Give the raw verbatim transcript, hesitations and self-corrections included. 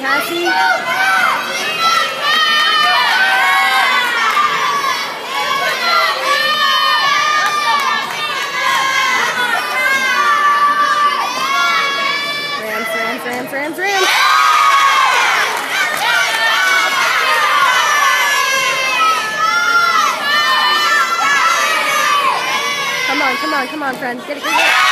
Cassie. Rams, Rams, Rams, Rams, Rams. Come on, come on, come on, friends. Get it, get it.